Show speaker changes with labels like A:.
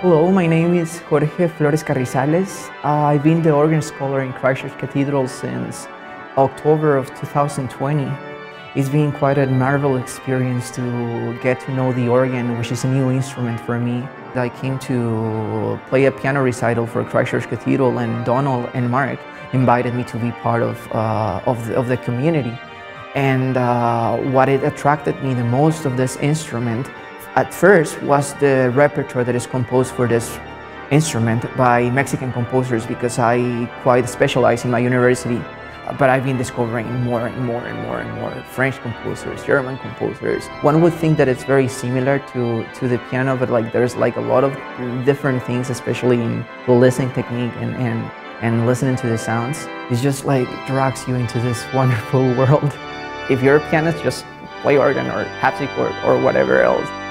A: Hello, my name is Jorge Flores Carrizales. I've been the organ scholar in Christchurch Cathedral since October of 2020. It's been quite a marvelous experience to get to know the organ, which is a new instrument for me. I came to play a piano recital for Christchurch Cathedral, and Donald and Mark invited me to be part of the community. And what it attracted me the most of this instrument at first was the repertoire that is composed for this instrument by Mexican composers, because I quite specialize in my university. But I've been discovering more and more French composers, German composers. One would think that it's very similar to the piano, but there's a lot of different things, especially in the listening technique and listening to the sounds. It just drags you into this wonderful world. If you're a pianist, just play organ or harpsichord or whatever else.